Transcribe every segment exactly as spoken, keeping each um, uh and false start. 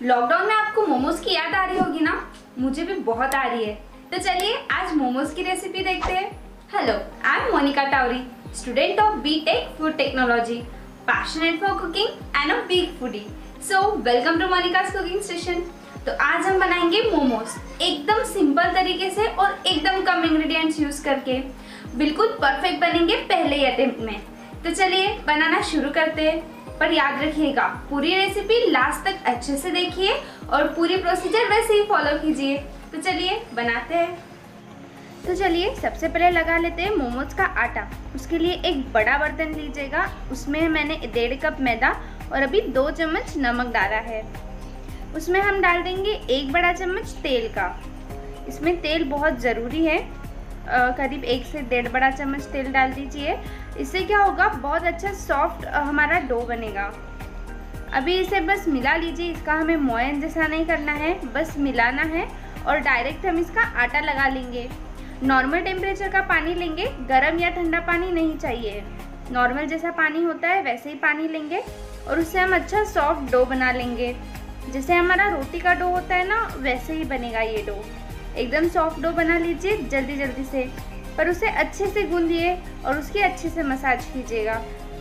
Lockdown में आपको मोमोज की याद आ रही होगी ना? मुझे भी बहुत आ रही है। तो चलिए आज मोमोज की रेसिपी देखते हैं। Hello, I am Monika Tawari, student of B Tech food technology, passionate for cooking and a big foodie. So welcome to मोनिका's कुकिंग स्टेशन। तो आज हम बनाएंगे मोमोज एकदम सिंपल तरीके से और एकदम कम इंग्रेडिएंट्स यूज करके। बिल्कुल परफेक्ट बनेंगे पहले ही अटेम्प्ट में। तो चलिए बनाना शुरू करते हैं, पर याद रखिएगा पूरी रेसिपी लास्ट तक अच्छे से देखिए और पूरी प्रोसीजर वैसे ही फॉलो कीजिए। तो चलिए बनाते हैं। तो चलिए सबसे पहले लगा लेते हैं मोमोज का आटा। उसके लिए एक बड़ा बर्तन लीजिएगा, उसमें मैंने डेढ़ कप मैदा और अभी दो चम्मच नमक डाला है। उसमें हम डाल देंगे एक बड़ा चम्मच तेल का। इसमें तेल बहुत ज़रूरी है, आ, करीब एक से डेढ़ बड़ा चम्मच तेल डाल दीजिए। इससे क्या होगा, बहुत अच्छा सॉफ्ट हमारा डो बनेगा। अभी इसे बस मिला लीजिए, इसका हमें मोयन जैसा नहीं करना है, बस मिलाना है और डायरेक्ट हम इसका आटा लगा लेंगे। नॉर्मल टेम्परेचर का पानी लेंगे, गर्म या ठंडा पानी नहीं चाहिए। नॉर्मल जैसा पानी होता है वैसे ही पानी लेंगे और उससे हम अच्छा सॉफ्ट डो बना लेंगे। जैसे हमारा रोटी का डो होता है ना, वैसे ही बनेगा ये डो। एकदम सॉफ्ट डो बना लीजिए जल्दी जल्दी से, पर उसे अच्छे से गूंदिए और उसकी अच्छे से मसाज कीजिएगा।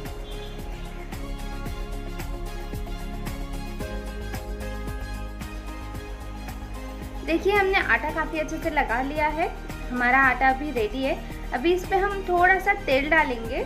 देखिए हमने आटा काफ़ी अच्छे से लगा लिया है, हमारा आटा अभी रेडी है। अभी इस पे हम थोड़ा सा तेल डालेंगे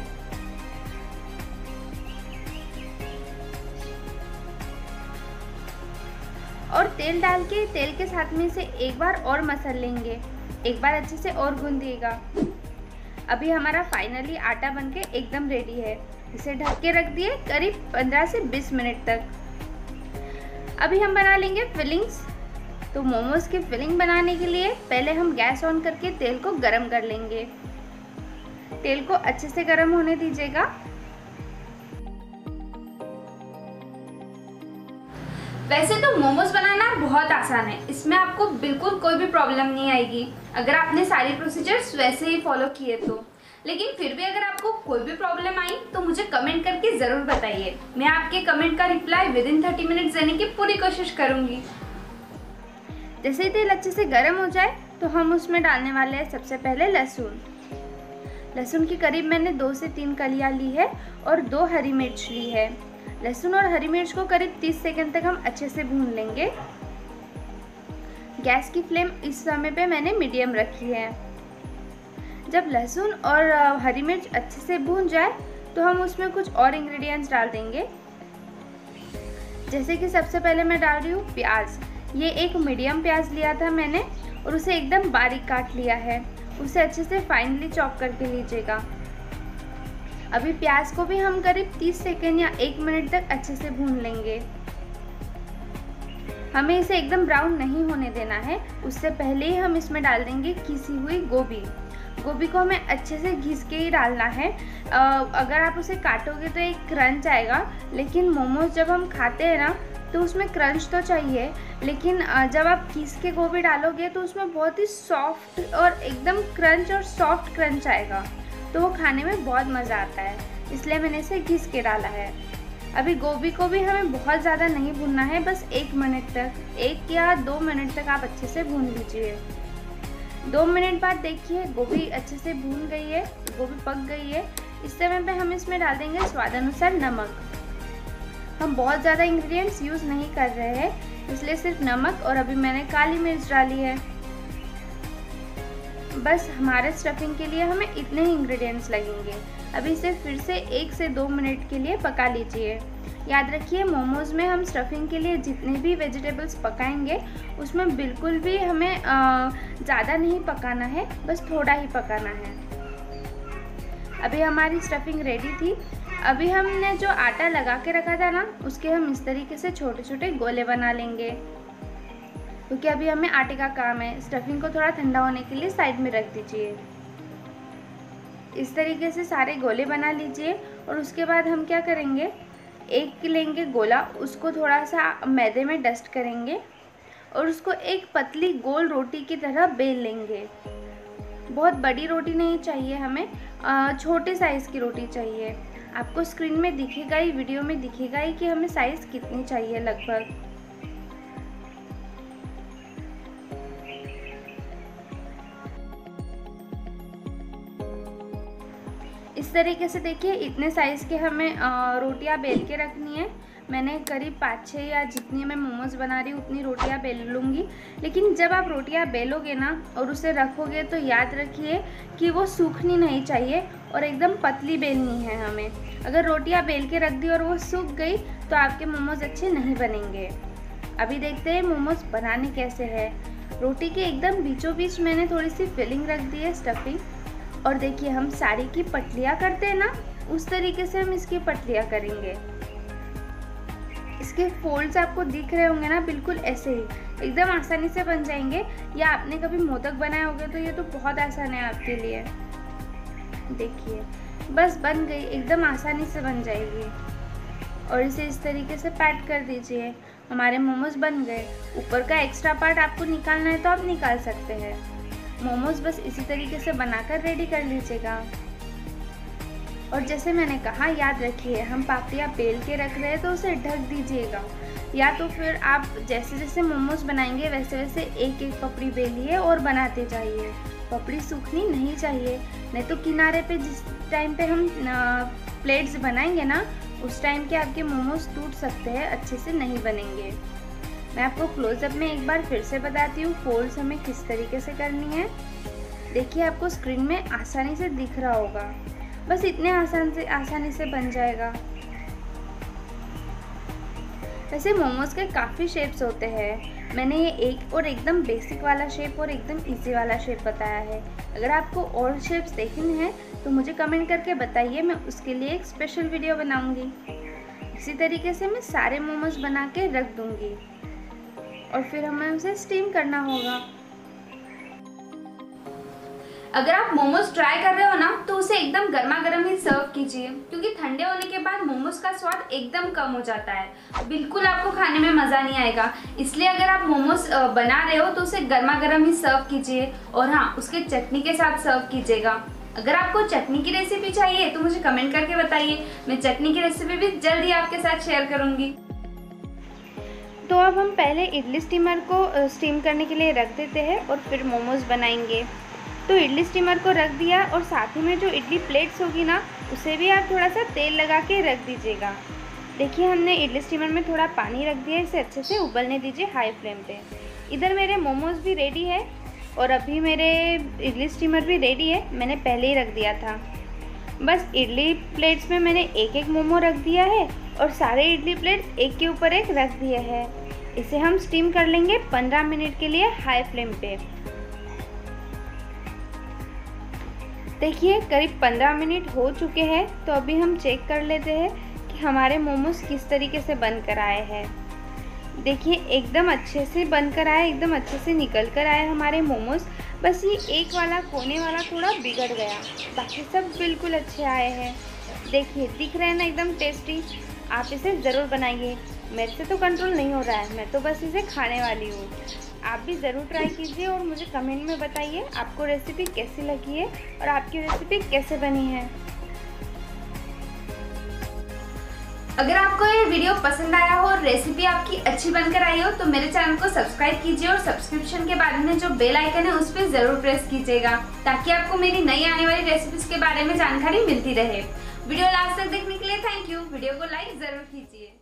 और तेल डाल के तेल के साथ में इसे एक बार और मसल लेंगे, एक बार अच्छे से और गूंदिएगा। अभी हमारा फाइनली आटा बनके एकदम रेडी है। इसे ढक के रख दिए करीब पंद्रह से बीस मिनट तक। अभी हम बना लेंगे फिलिंग्स। तो मोमोज की फिलिंग बनाने के लिए पहले हम गैस ऑन करके तेल को गरम कर लेंगे। तेल को अच्छे से गरम होने दीजिएगा। वैसे तो मोमोज बनाना बहुत आसान है, इसमें आपको बिल्कुल कोई भी प्रॉब्लम नहीं आएगी अगर आपने सारी प्रोसीजर्स वैसे ही फॉलो किए तो। लेकिन फिर भी अगर आपको कोई भी प्रॉब्लम आई तो मुझे कमेंट करके ज़रूर बताइए। मैं आपके कमेंट का reply within thirty minutes देने की पूरी कोशिश करूँगी। जैसे ही तेल अच्छे से गर्म हो जाए तो हम उसमें डालने वाले हैं सबसे पहले लहसुन। लहसुन की करीब मैंने दो से तीन कलियाँ ली है और दो हरी मिर्च ली है। लहसुन और हरी मिर्च को करीब तीस सेकंड तक हम अच्छे से भून लेंगे। गैस की फ्लेम इस समय पे मैंने मीडियम रखी है। जब लहसुन और हरी मिर्च अच्छे से भून जाए तो हम उसमें कुछ और इंग्रेडिएंट्स डाल देंगे। जैसे कि सबसे पहले मैं डाल रही हूँ प्याज। ये एक मीडियम प्याज लिया था मैंने और उसे एकदम बारीक काट लिया है। उसे अच्छे से फाइनली चॉप करके लीजिएगा। अभी प्याज को भी हम करीब तीस सेकंड या एक मिनट तक अच्छे से भून लेंगे। हमें इसे एकदम ब्राउन नहीं होने देना है। उससे पहले ही हम इसमें डाल देंगे घिसी हुई गोभी। गोभी को हमें अच्छे से घिस के ही डालना है। आ, अगर आप उसे काटोगे तो एक क्रंच आएगा, लेकिन मोमोज जब हम खाते हैं ना तो उसमें क्रंच तो चाहिए, लेकिन जब आप घिस के गोभी डालोगे तो उसमें बहुत ही सॉफ्ट और एकदम क्रंच और सॉफ्ट क्रंच आएगा, तो वो खाने में बहुत मज़ा आता है। इसलिए मैंने इसे घिस के डाला है। अभी गोभी को भी हमें बहुत ज़्यादा नहीं भूनना है, बस एक मिनट तक, एक या दो मिनट तक आप अच्छे से भून लीजिए। दो मिनट बाद देखिए गोभी अच्छे से भून गई है, गोभी पक गई है। इस समय पे हम इसमें डाल देंगे स्वाद अनुसार नमक। हम बहुत ज़्यादा इंग्रेडिएंट्स यूज़ नहीं कर रहे हैं, इसलिए सिर्फ नमक और अभी मैंने काली मिर्च डाली है। बस हमारे स्टफिंग के लिए हमें इतने ही इंग्रेडिएंट्स लगेंगे। अभी इसे फिर से एक से दो मिनट के लिए पका लीजिए। याद रखिए मोमोज में हम स्टफिंग के लिए जितने भी वेजिटेबल्स पकाएंगे उसमें बिल्कुल भी हमें ज़्यादा नहीं पकाना है, बस थोड़ा ही पकाना है। अभी हमारी स्टफिंग रेडी थी। अभी हमने जो आटा लगा के रखा था ना, उसके हम इस तरीके से छोटे छोटे गोले बना लेंगे, क्योंकि अभी हमें आटे का काम है। स्टफिंग को थोड़ा ठंडा होने के लिए साइड में रख दीजिए। इस तरीके से सारे गोले बना लीजिए और उसके बाद हम क्या करेंगे, एक लेंगे गोला, उसको थोड़ा सा मैदे में डस्ट करेंगे और उसको एक पतली गोल रोटी की तरह बेल लेंगे। बहुत बड़ी रोटी नहीं चाहिए हमें, छोटे साइज़ की रोटी चाहिए। आपको स्क्रीन में दिखेगा ही, वीडियो में दिखेगा ही कि हमें साइज़ कितनी चाहिए लगभग। तरीके से देखिए इतने साइज़ के हमें रोटियां बेल के रखनी है। मैंने करीब पाँच छः या जितनी मैं मोमोज़ बना रही हूँ उतनी रोटियां बेल लूँगी। लेकिन जब आप रोटियां बेलोगे ना और उसे रखोगे तो याद रखिए कि वो सूखनी नहीं चाहिए और एकदम पतली बेलनी है हमें। अगर रोटियां बेल के रख दी और वो सूख गई तो आपके मोमोज़ अच्छे नहीं बनेंगे। अभी देखते हैं मोमोज़ बनाने कैसे है। रोटी के एकदम बीचों बीच मैंने थोड़ी सी फिलिंग रख दी है, स्टफिंग। और देखिए हम साड़ी की पटलियाँ करते हैं ना, उस तरीके से हम इसकी पटलियाँ करेंगे। इसके फोल्ड्स आपको दिख रहे होंगे ना, बिल्कुल ऐसे ही एकदम आसानी से बन जाएंगे। या आपने कभी मोदक बनाए होंगे तो ये तो बहुत आसान है आपके लिए। देखिए बस बन गई, एकदम आसानी से बन जाएगी। और इसे इस तरीके से पैक कर दीजिए। हमारे मोमोज बन गए। ऊपर का एक्स्ट्रा पार्ट आपको निकालना है तो आप निकाल सकते हैं। मोमोज बस इसी तरीके से बनाकर रेडी कर लीजिएगा। और जैसे मैंने कहा, याद रखिए हम पापड़ियाँ बेल के रख रहे हैं तो उसे ढक दीजिएगा। या तो फिर आप जैसे जैसे मोमोज बनाएंगे वैसे वैसे एक एक पपड़ी बेलिए और बनाते जाइए। पपड़ी सूखनी नहीं चाहिए, नहीं तो किनारे पे जिस टाइम पे हम प्लेट्स बनाएंगे ना उस टाइम के आपके मोमोज टूट सकते हैं, अच्छे से नहीं बनेंगे। मैं आपको क्लोजअप में एक बार फिर से बताती हूँ फोल्ड्स हमें किस तरीके से करनी है। देखिए आपको स्क्रीन में आसानी से दिख रहा होगा। बस इतने आसान से आसानी से बन जाएगा। वैसे मोमोज के काफ़ी शेप्स होते हैं। मैंने ये एक और एकदम बेसिक वाला शेप और एकदम इजी वाला शेप बताया है। अगर आपको और शेप्स देखनी है तो मुझे कमेंट करके बताइए, मैं उसके लिए एक स्पेशल वीडियो बनाऊंगी। इसी तरीके से मैं सारे मोमोज बना के रख दूंगी और फिर हमें उसे स्टीम करना होगा। अगर आप मोमोज ट्राई कर रहे हो ना तो उसे एकदम गर्मा गर्म ही सर्व कीजिए, क्योंकि ठंडे होने के बाद मोमोज का स्वाद एकदम कम हो जाता है। बिल्कुल आपको खाने में मज़ा नहीं आएगा। इसलिए अगर आप मोमोज बना रहे हो तो उसे गर्मा गर्म ही सर्व कीजिए। और हाँ, उसके चटनी के साथ सर्व कीजिएगा। अगर आपको चटनी की रेसिपी चाहिए तो मुझे कमेंट करके बताइए, मैं चटनी की रेसिपी भी जल्दी आपके साथ शेयर करूँगी। तो अब हम पहले इडली स्टीमर को स्टीम करने के लिए रख देते हैं और फिर मोमोज बनाएंगे। तो इडली स्टीमर को रख दिया और साथ ही में जो इडली प्लेट्स होगी ना उसे भी आप थोड़ा सा तेल लगा के रख दीजिएगा। देखिए हमने इडली स्टीमर में थोड़ा पानी रख दिया, इसे अच्छे से उबलने दीजिए हाई फ्लेम पे। इधर मेरे मोमोज भी रेडी है और अभी मेरे इडली स्टीमर भी रेडी है, मैंने पहले ही रख दिया था। बस इडली प्लेट्स में मैंने एक एक मोमो रख दिया है और सारे इडली प्लेट्स एक के ऊपर एक रख दिए हैं। इसे हम स्टीम कर लेंगे पंद्रह मिनट के लिए हाई फ्लेम पे। देखिए करीब पंद्रह मिनट हो चुके हैं। तो अभी हम चेक कर लेते हैं कि हमारे मोमोज किस तरीके से बन कर आए हैं। देखिए एकदम अच्छे से बन कर आए, एकदम अच्छे से निकल कर आए हमारे मोमोज। बस ये एक वाला कोने वाला थोड़ा बिगड़ गया, बाकी सब बिल्कुल अच्छे आए हैं। देखिए दिख रहे हैं ना एकदम टेस्टी। आप इसे ज़रूर बनाइए। मेरे से तो कंट्रोल नहीं हो रहा है, मैं तो बस इसे खाने वाली हूँ। आप भी ज़रूर ट्राई कीजिए और मुझे कमेंट में बताइए आपको रेसिपी कैसी लगी है और आपकी रेसिपी कैसे बनी है। अगर आपको ये वीडियो पसंद आया हो और रेसिपी आपकी अच्छी बनकर आई हो तो मेरे चैनल को सब्सक्राइब कीजिए और सब्सक्रिप्शन के बाद में जो बेल आइकन है उस पर ज़रूर प्रेस कीजिएगा, ताकि आपको मेरी नई आने वाली रेसिपीज़ के बारे में जानकारी मिलती रहे। वीडियो लास्ट तक देखने के लिए थैंक यू। वीडियो को लाइक ज़रूर कीजिए।